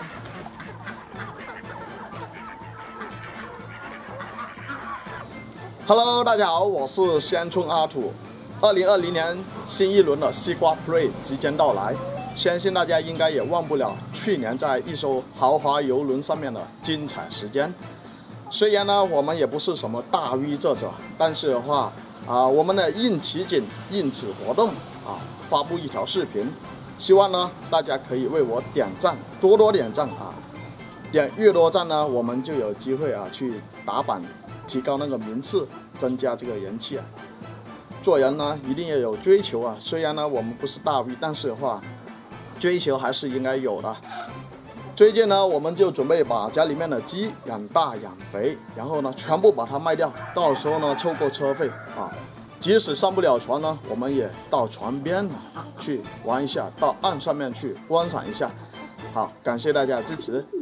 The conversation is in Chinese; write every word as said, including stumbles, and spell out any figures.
Hello， 大家好，我是仙村阿土。二零二零年新一轮的西瓜 Play 即将到来，相信大家应该也忘不了去年在一艘豪华游轮上面的精彩时间。虽然呢，我们也不是什么大 V 作者，但是的话啊，我们的应奇景应此活动啊，发布一条视频，希望呢大家可以为我点赞，多多点赞啊！点越多赞呢，我们就有机会啊去打榜，提高那个名次，增加这个人气啊。做人呢一定要有追求啊，虽然呢我们不是大 V， 但是的话，追求还是应该有的。最近呢，我们就准备把家里面的鸡养大养肥，然后呢全部把它卖掉，到时候呢凑够车费啊。即使上不了船呢，我们也到船边去玩一下，到岸上面去观赏一下。好，感谢大家的支持。